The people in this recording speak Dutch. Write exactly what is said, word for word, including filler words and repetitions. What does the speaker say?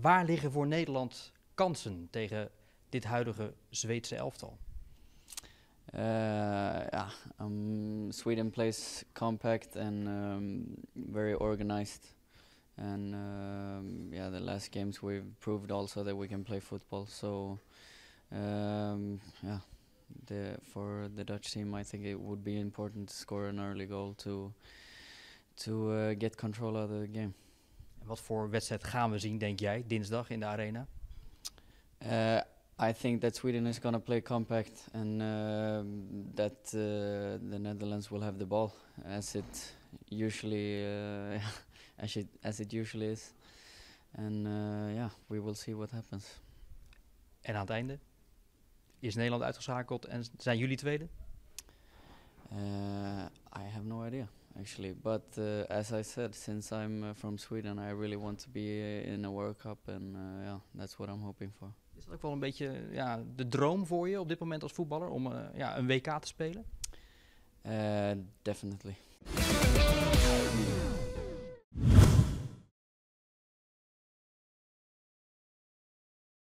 Waar liggen voor Nederland kansen tegen dit huidige Zweedse elftal? Uh, yeah, um, Sweden plays compact and um, very organized, and um, yeah, the last games we've proved also that we can play football. So um, yeah, the, for the Dutch team, I think it would be important to score an early goal to to uh, get control of the game. En wat voor wedstrijd gaan we zien, denk jij, dinsdag in de arena? Uh, I think that Sweden is going to play compact and uh, that uh, the Netherlands will have the ball as it usually uh, as it as it usually is, and uh, yeah, we will see what happens. En aan het einde is Nederland uitgeschakeld en zijn jullie tweede? Uh, I have no idea actually, but uh, as I said, since I'm uh, from Sweden, I really want to be uh, in a World Cup, and uh, yeah, that's what I'm hoping for. Is dat ook wel een beetje ja, de droom voor je op dit moment als voetballer om uh, ja, een W K te spelen? Uh, definitely.